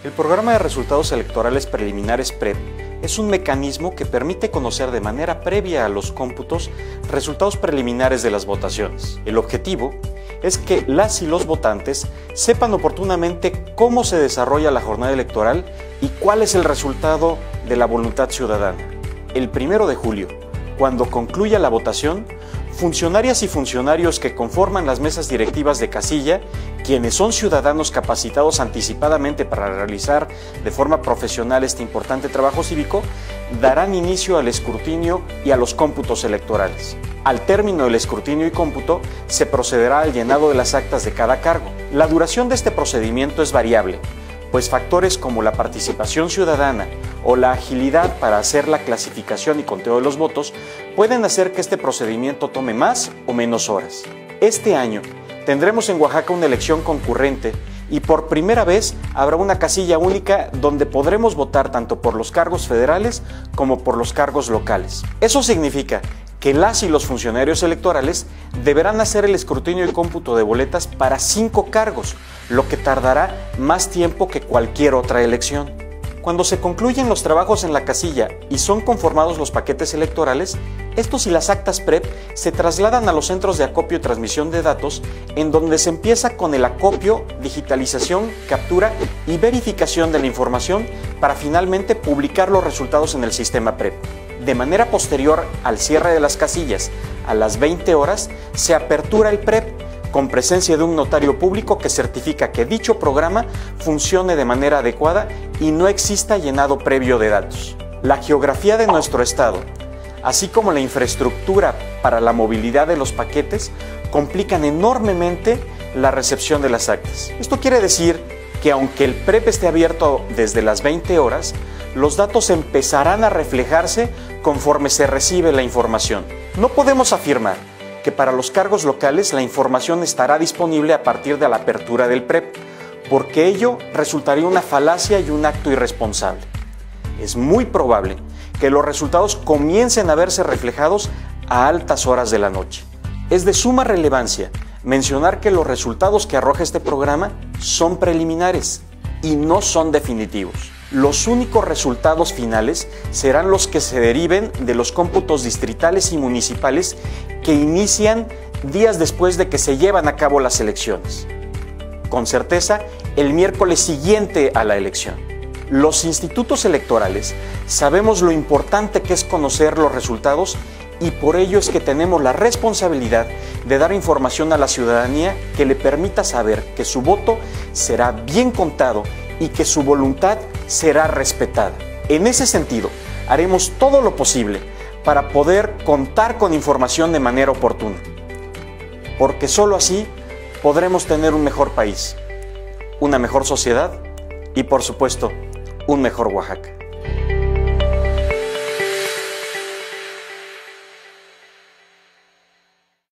El programa de resultados electorales preliminares PREP es un mecanismo que permite conocer de manera previa a los cómputos resultados preliminares de las votaciones. El objetivo es que las y los votantes sepan oportunamente cómo se desarrolla la jornada electoral y cuál es el resultado de la voluntad ciudadana. El 1 de julio, cuando concluya la votación, funcionarias y funcionarios que conforman las mesas directivas de casilla, quienes son ciudadanos capacitados anticipadamente para realizar de forma profesional este importante trabajo cívico, darán inicio al escrutinio y a los cómputos electorales. Al término del escrutinio y cómputo, se procederá al llenado de las actas de cada cargo. La duración de este procedimiento es variable, pues factores como la participación ciudadana o la agilidad para hacer la clasificación y conteo de los votos pueden hacer que este procedimiento tome más o menos horas. Este año tendremos en Oaxaca una elección concurrente y por primera vez habrá una casilla única donde podremos votar tanto por los cargos federales como por los cargos locales. Eso significa que las y los funcionarios electorales deberán hacer el escrutinio y cómputo de boletas para 5 cargos, lo que tardará más tiempo que cualquier otra elección. Cuando se concluyen los trabajos en la casilla y son conformados los paquetes electorales, estos y las actas PREP se trasladan a los centros de acopio y transmisión de datos, en donde se empieza con el acopio, digitalización, captura y verificación de la información para finalmente publicar los resultados en el sistema PREP. De manera posterior al cierre de las casillas, a las 20 horas, se apertura el PREP, con presencia de un notario público que certifica que dicho programa funcione de manera adecuada y no exista llenado previo de datos. La geografía de nuestro estado, así como la infraestructura para la movilidad de los paquetes, complican enormemente la recepción de las actas. Esto quiere decir que aunque el PREP esté abierto desde las 20 horas, los datos empezarán a reflejarse conforme se recibe la información. No podemos afirmar que para los cargos locales la información estará disponible a partir de la apertura del PREP, porque ello resultaría una falacia y un acto irresponsable. Es muy probable que los resultados comiencen a verse reflejados a altas horas de la noche. Es de suma relevancia mencionar que los resultados que arroja este programa son preliminares y no son definitivos. Los únicos resultados finales serán los que se deriven de los cómputos distritales y municipales que inician días después de que se llevan a cabo las elecciones. Con certeza, el miércoles siguiente a la elección. Los institutos electorales sabemos lo importante que es conocer los resultados y por ello es que tenemos la responsabilidad de dar información a la ciudadanía que le permita saber que su voto será bien contado y que su voluntad será respetada. En ese sentido, haremos todo lo posible para poder contar con información de manera oportuna, porque solo así podremos tener un mejor país, una mejor sociedad y, por supuesto, un mejor Oaxaca.